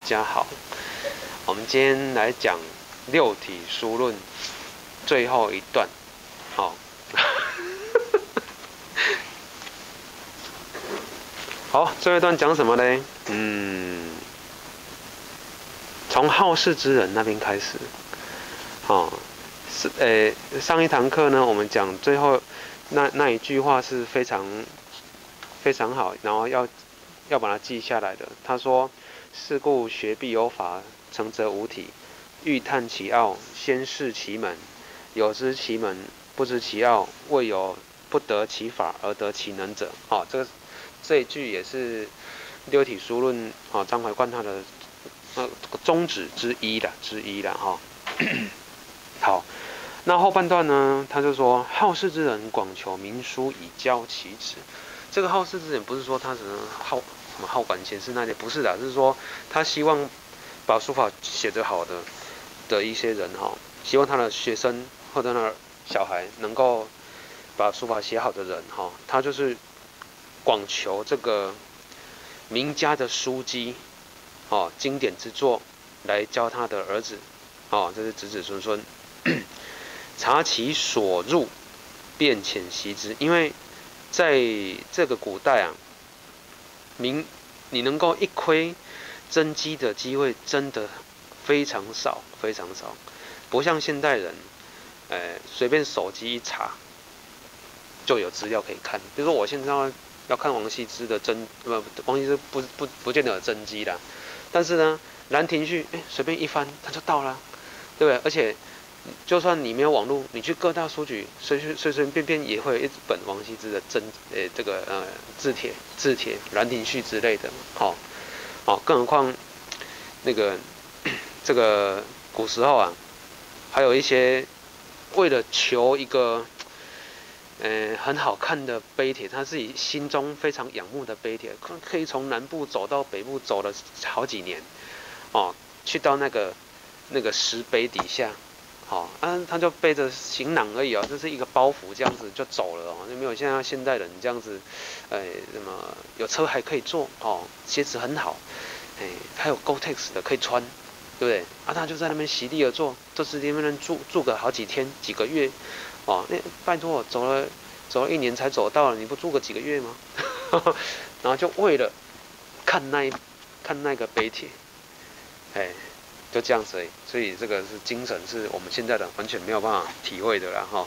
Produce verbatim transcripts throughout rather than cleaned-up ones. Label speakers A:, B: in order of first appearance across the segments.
A: 家好。我们今天来讲六体书论最后一段，好、哦。好，最后一段讲什么呢？嗯，从好事之人那边开始，哦，是诶，上一堂课呢，我们讲最后那那一句话是非常非常好，然后要要把它记下来的。他说：“是故学必有法，成则无体。欲探其奥，先视其门。有知其门，不知其奥，未有不得其法而得其能者。”好、哦，这个这一句也是六体书论啊，张怀灌他的呃宗旨之一啦，之一啦哈、哦。好，那后半段呢，他就说：“好事之人，广求名书以教其职。”这个好事之人不是说他只能好什么好管闲事那些，不是的，是说他希望把书法写得好的的一些人哈，希望他的学生或者他的小孩能够把书法写好的人哈，他就是广求这个名家的书籍哦，经典之作来教他的儿子哦，这是子子孙孙。察其所入，便浅习之，因为在这个古代啊，明你能够一窥真迹的机会真的非常少，非常少，不像现代人，呃，随便手机一查就有资料可以看。比如说我现在要要看王羲之的真，不，王羲之不不不见得有真迹啦，但是呢，《兰亭序》哎，随便一翻它就到了，对不对？而且就算你没有网络，你去各大书局随随随随便便也会有一本王羲之的真，呃，这个呃字帖、字帖、兰亭序之类的，好、哦，好、哦，更何况那个这个古时候啊，还有一些为了求一个呃很好看的碑帖，他自己心中非常仰慕的碑帖，可可以从南部走到北部走了好几年，哦，去到那个那个石碑底下。好、哦，啊，他就背着行囊而已哦，这是一个包袱，这样子就走了哦，就没有现在现代人这样子，哎，什么有车还可以坐哦，鞋子很好，哎，还有 Gore-Tex 的可以穿，对不对？啊，他就在那边席地而坐，就是那边住住个好几天、几个月，哦，那拜托，走了走了一年才走到了，你不住个几个月吗？然后就为了看那看那个碑帖，哎。就这样子而已，所以这个是精神，是我们现在的完全没有办法体会的啦哈。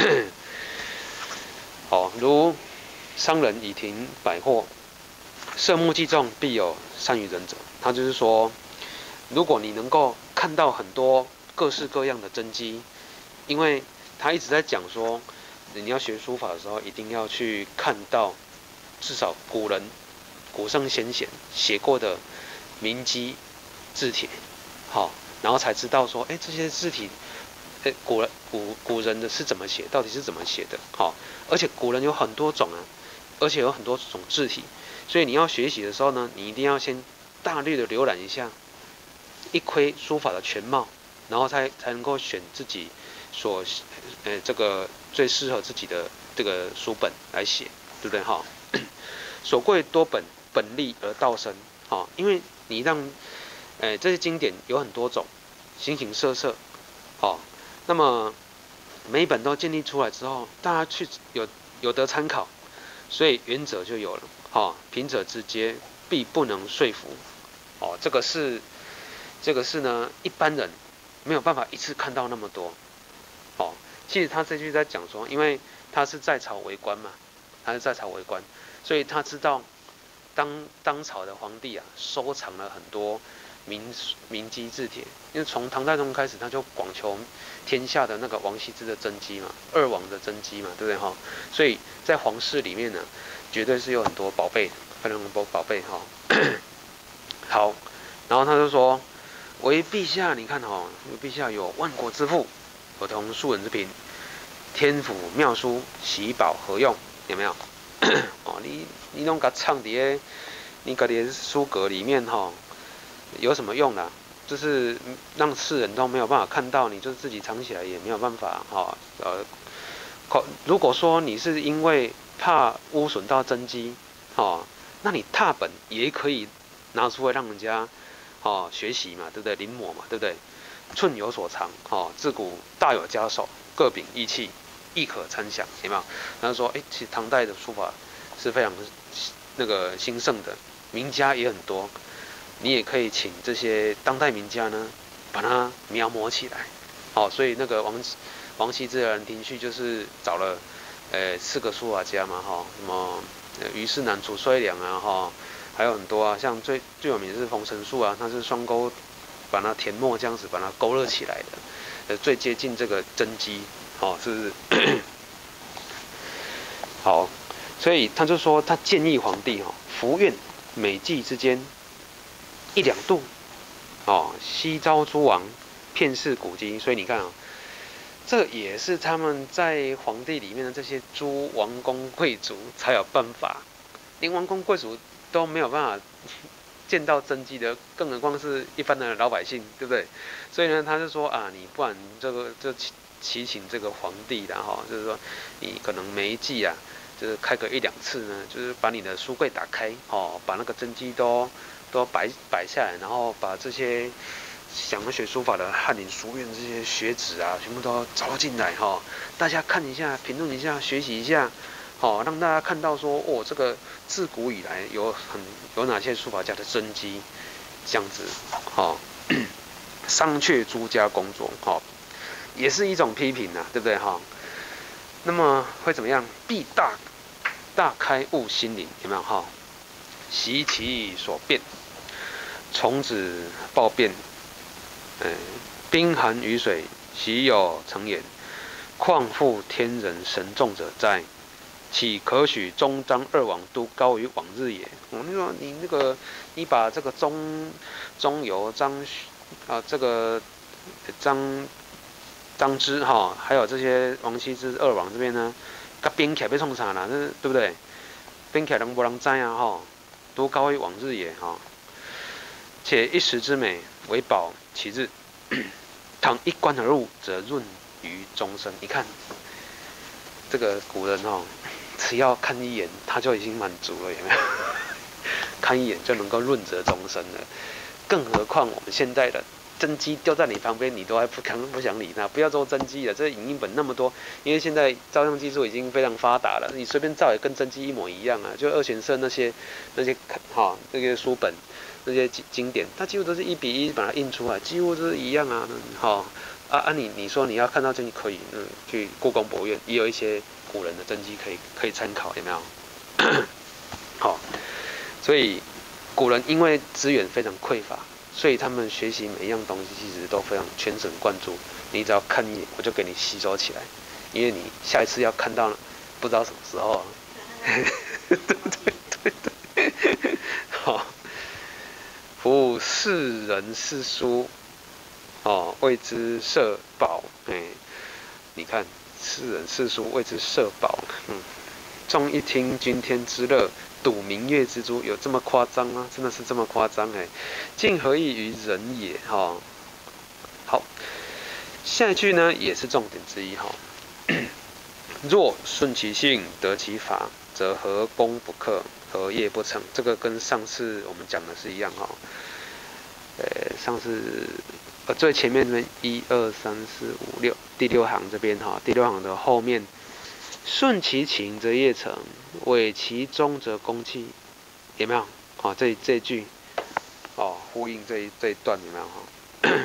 A: 好，如商人以停百货，色目既重，必有善于人者。他就是说，如果你能够看到很多各式各样的真迹，因为他一直在讲说，你要学书法的时候，一定要去看到至少古人、古圣先贤写过的名迹字帖。好，然后才知道说，哎，这些字体，哎，古人古古人的是怎么写，到底是怎么写的？好，而且古人有很多种啊，而且有很多种字体，所以你要学习的时候呢，你一定要先大略的浏览一下，一窥书法的全貌，然后才才能够选自己所，呃，这个最适合自己的这个书本来写，对不对？哈，所贵多本，本立而道生，好，因为你让哎，这些经典有很多种，形形色色，哦，那么每一本都建立出来之后，大家去有有得参考，所以原则就有了，哦，贫者之阶必不能说服，哦，这个是这个是呢，一般人没有办法一次看到那么多，哦，其实他这句在讲说，因为他是在朝为官嘛，他是在朝为官，所以他知道当当朝的皇帝啊，收藏了很多。名名迹字帖，因为从唐太宗开始，他就广求天下的那个王羲之的真迹嘛，二王的真迹嘛，对不对哈？所以在皇室里面呢，绝对是有很多宝贝，非常多宝贝哈。好，然后他就说：“唯陛下，你看哈，陛下有万国之富，合同庶人之贫，天府妙书，喜宝何用？有没有？哦，你你弄个唱碟，你个的书阁里面哈。”有什么用啦？就是让世人都没有办法看到，你就自己藏起来也没有办法哈、哦。呃，如果说你是因为怕污损到真迹，哦，那你拓本也可以拿出来让人家哦学习嘛，对不对？临摹嘛，对不对？寸有所长，哦，自古大有家手，各秉义器，亦可参详，有没有？他说，哎，其实唐代的书法是非常那个兴盛的，名家也很多，你也可以请这些当代名家呢，把它描摹起来，好、哦，所以那个王王羲之的《兰亭序》就是找了，呃，四个书法家嘛，哈、哦，什么虞世南、褚遂良啊，哈、哦，还有很多啊，像最最有名的是冯承素啊，他是双钩。把它填墨这样子把它勾勒起来的，呃，最接近这个真迹，哦，是不是？好，所以他就说，他建议皇帝哦，服院每季之间一两度，哦，西召诸王，遍视古今。所以你看啊、哦，这也是他们在皇帝里面的这些诸王公贵族才有办法，连王公贵族都没有办法。见到真迹的，更何况是一般的老百姓，对不对？所以呢，他就说啊，你不然这个就祈请这个皇帝然后就是说你可能每一季啊，就是开个一两次呢，就是把你的书柜打开，哦，把那个真迹都都摆摆下来，然后把这些想要学书法的翰林书院这些学子啊，全部都招进来哈、哦，大家看一下，评论一下，学习一下。好、哦，让大家看到说，哦，这个自古以来有很有哪些书法家的真迹，这样子，好、哦，商榷诸家工作，好、哦，也是一种批评呐、啊，对不对哈、哦？那么会怎么样？必大大开悟心灵，有没有哈？习其所变，从子暴变，嗯，冰寒雨水，习有成也，况复天人神众者哉？岂可许中章二王都高于往日也？我那个你那个你把这个中中游张啊这个张张芝哈，还有这些王羲之二王这边呢，他编起来被冲啥了？那对不对？编起来能不能摘啊？哈，都高于往日也哈。且一时之美为保其日，倘一观而入，则润于终身。你看这个古人哦。只要看一眼，他就已经满足了，有没有？看一眼就能够润泽终身了，更何况我们现在的真迹丢在你旁边，你都还不想不想理它？不要做真迹了，这影印本那么多，因为现在照相技术已经非常发达了，你随便照也跟真迹一模一样啊。就二玄社那些那些哈、哦、那些书本那些经典，它几乎都是一比一把它印出来，几乎都是一样啊。哈、哦、啊啊你你说你要看到真迹可以，嗯，去故宫博物院也有一些。古人的真迹可以可以参考，有没有？好，所以古人因为资源非常匮乏，所以他们学习每一样东西其实都非常全神贯注。你只要看一眼，我就给你吸收起来，因为你下一次要看到，不知道什么时候。对对对对，好。夫世人世书，哦，为之社保，哎，你看。世人世书为之社保，嗯，众一听君天之乐，睹明月之珠，有这么夸张吗？真的是这么夸张哎！竟何异于人也？哈、哦，好，下一句呢也是重点之一哈、哦。若顺其性，得其法，则何功不克，何业不成？这个跟上次我们讲的是一样哈、哦。呃，上次。呃，最前面这边一二三四五六第六行这边哈，第六行的后面，顺其情则业成，委其中则功绩，有没有？哦，这这一句，哦，呼应这一这一段有没有哈？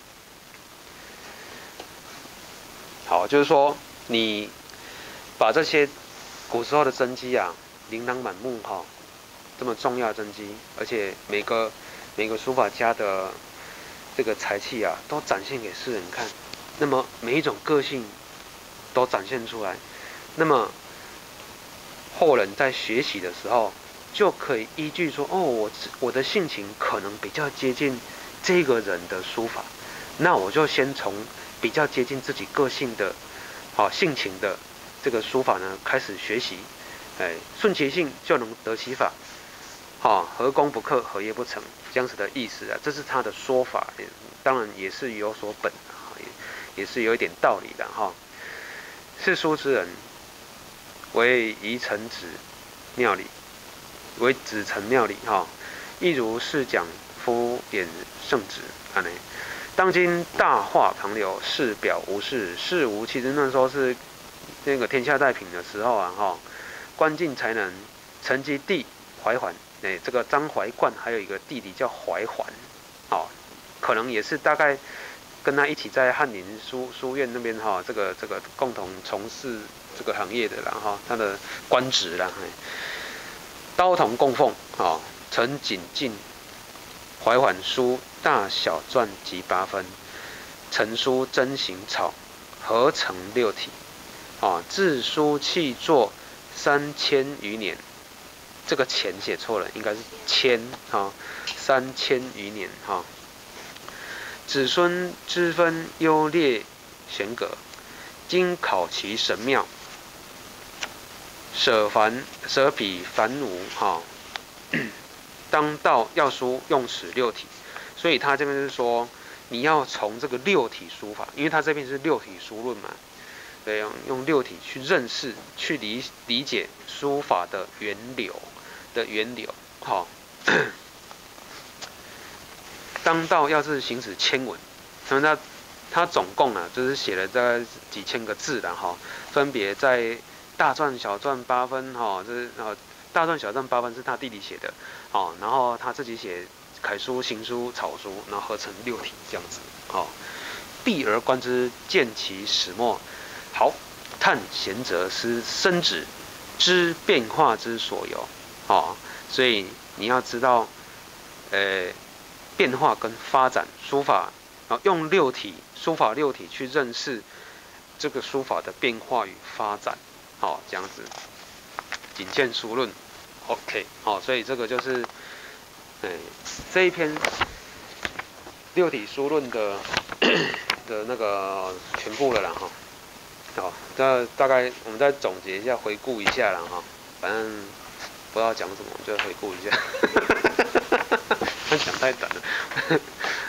A: 好，就是说你把这些古时候的真迹啊，琳琅满目哈，这么重要的真迹，而且每个每个书法家的。这个才气啊，都展现给世人看。那么每一种个性都展现出来，那么后人在学习的时候，就可以依据说，哦，我我的性情可能比较接近这个人的书法，那我就先从比较接近自己个性的，好、哦、性情的这个书法呢开始学习，哎，顺其性就能得其法。好、哦，何功不克，何业不成，这样子的意思啊，这是他的说法，当然也是有所本啊，也也是有一点道理的哈、哦。世书之人，为宜臣子庙里，为子臣庙里哈、哦，亦如是讲敷衍圣旨，安内。当今大化旁流，事表无事，事无。其实那时候是那个天下太平的时候啊，哈、哦，关晋才能承其弟怀桓，哎，这个张怀灌还有一个弟弟叫怀桓，哦，可能也是大概跟他一起在翰林书书院那边哈、哦，这个这个共同从事这个行业的啦哈、哦，他的官职啦，刀同供奉，哦，陈景进。怀缓书大小篆集八分，成书真行草，合成六体，啊，字书契作三千余年，这个钱写错了，应该是千啊，三千余年哈。子孙之分优劣玄格，经考其神妙，舍凡舍彼凡无哈。当道要书用此六体，所以他这边是说，你要从这个六体书法，因为他这边是六体书论嘛，对，用用六体去认识、去理理解书法的源流的源流。好，当道要是行使千文，那他他总共啊，就是写了大概几千个字的哈，分别在大篆、小篆八分哈，这是呃。大篆小篆八分是他弟弟写的，哦，然后他自己写楷书、行书、草书，然后合成六体这样子，哦，闭而观之，见其始末。好，探贤者思深旨，知变化之所由，哦，所以你要知道，呃，变化跟发展书法，然后用六体书法六体去认识这个书法的变化与发展，好、哦，这样子，仅见书论。OK， 好、哦，所以这个就是，哎，这一篇六体书论的的那个全部了啦哈。好，那大概我们再总结一下，回顾一下啦哈。反正不知道讲什么，就回顾一下。讲太短了。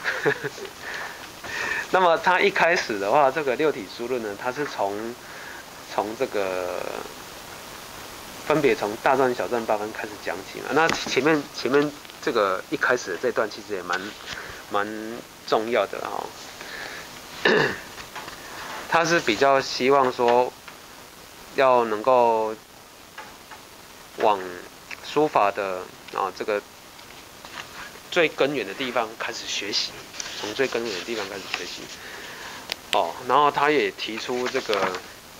A: 那么他一开始的话，这个六体书论呢，它是从从这个。分别从大篆、小篆八分开始讲起嘛。那前面前面这个一开始的这段其实也蛮蛮重要的哈、哦。他是比较希望说要能够往书法的啊这个最根源的地方开始学习，从最根源的地方开始学习。哦，然后他也提出这个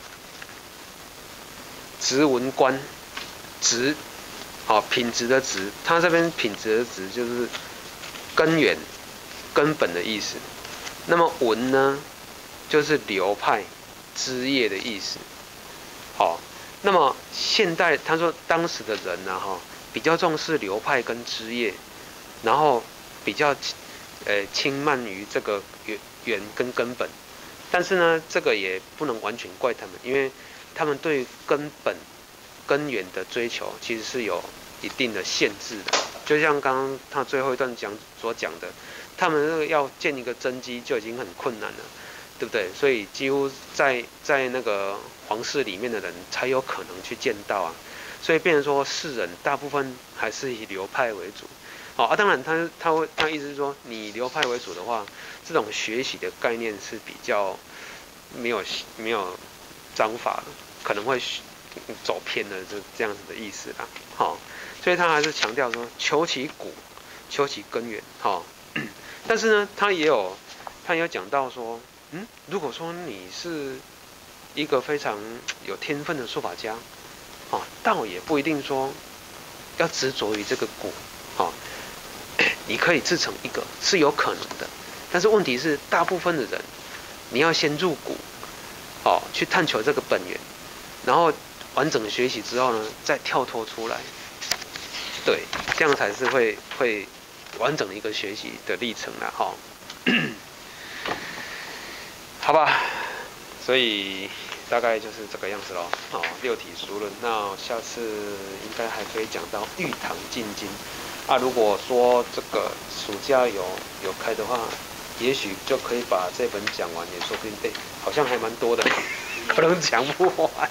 A: 质文观。质，好，品质的质，它这边品质的质就是根源、根本的意思。那么文呢，就是流派、枝叶的意思。好，那么现代他说当时的人呢、啊，哈，比较重视流派跟枝叶，然后比较呃轻慢于这个源源跟根本。但是呢，这个也不能完全怪他们，因为他们对根本。根源的追求其实是有一定的限制的，就像刚刚他最后一段讲所讲的，他们那个要建一个真基就已经很困难了，对不对？所以几乎在在那个皇室里面的人才有可能去见到啊，所以变成说士人大部分还是以流派为主。好啊，当然他他会他意思是说，你流派为主的话，这种学习的概念是比较没有没有章法的，可能会。走偏了，就这样子的意思啦。好、哦，所以他还是强调说，求其骨，求其根源。好、哦，但是呢，他也有，他也有讲到说，嗯，如果说你是一个非常有天分的书法家，哦，倒也不一定说要执着于这个骨，哦，你可以自成一个是有可能的，但是问题是，大部分的人，你要先入骨，哦，去探求这个本源，然后。完整的学习之后呢，再跳脱出来，对，这样才是会会完整的一个学习的历程啦，哈、哦，好吧，所以大概就是这个样子咯。哦，六体书论，那下次应该还可以讲到玉堂进京啊。如果说这个暑假有有开的话，也许就可以把这本讲完，也说不定，哎，好像还蛮多的。可能讲不完，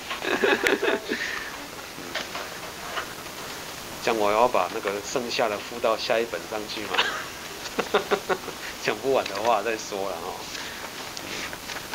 A: 这样我要把那个剩下的附到下一本上去嘛。 讲不完的话再说了哦。